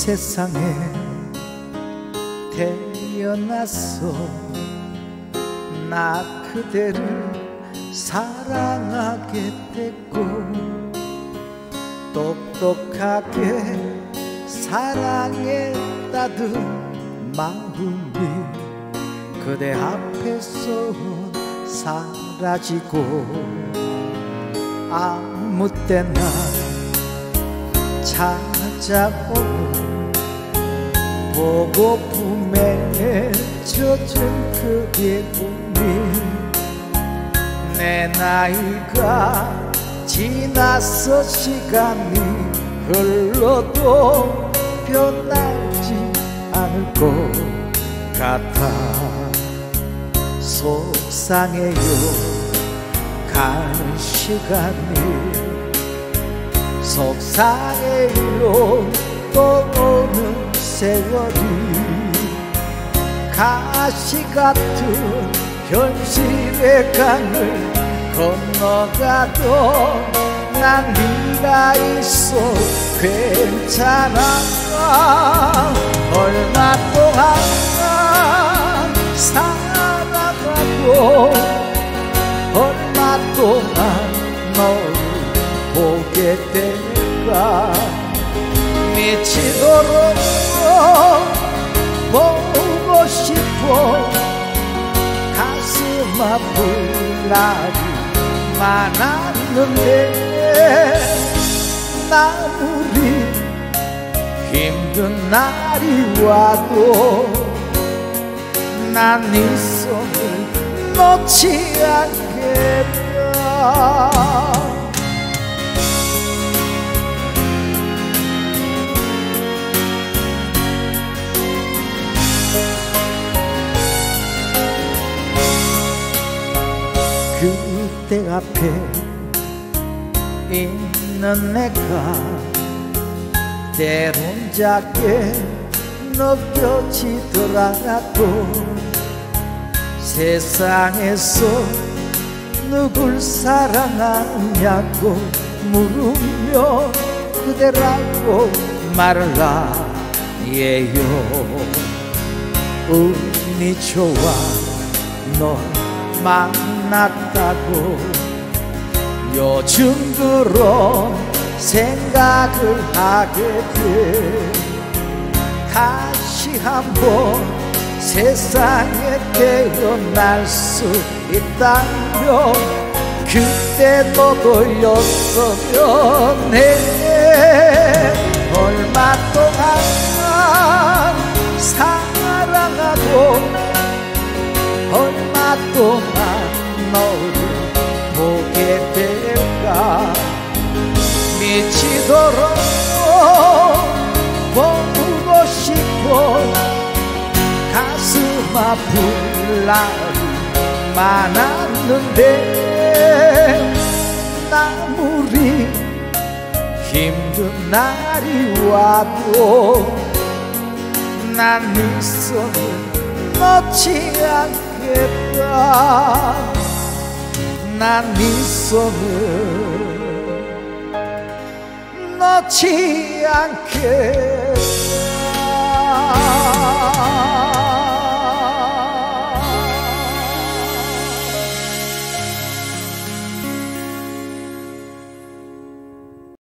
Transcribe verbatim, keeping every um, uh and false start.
세상에 태어났어. 나 그대를 사랑하게 됐고 똑똑하게 사랑했다던 마음이 그대 앞에서 사라지고 아무 때나 찾아오는 보고픔에 젖은 그의 꿈이 내 나이가 지나서 시간이 흘러도 변하지 않을 것 같아 속상해요. 갈 시간이 속상해요. 또 오는 세월이 가시 같은 현실의 강을 건너가도 난 네가 있어 괜찮아. 얼마 동안 살아가고 얼마 동안 너를 보게 될까. 미치도록 보고 싶어. 가슴 아픈 날이 많았는데 아무리 힘든 날이 와도 난 네 손을 놓지 않겠다. 그대 앞에 있는 내가 때론 작게 느껴지더라도 세상에서 누굴 사랑하냐고 물으며 그대라고 말을 하예요. 운이 좋아 널 만났다고 요즘 들어 생각을 하게 돼. 다시 한번 세상에 태어날 수 있다면 그때 너도였으면 해. 얼마 동안 사랑하고 얼마 동안 너를 보게 될까. 미치도록 보고 싶어. 가슴 아픈 날이 많았는데 아무리 힘든 날이 와도 난 네 손을 놓지 않겠다. 난 네 손을 놓지 않겠다.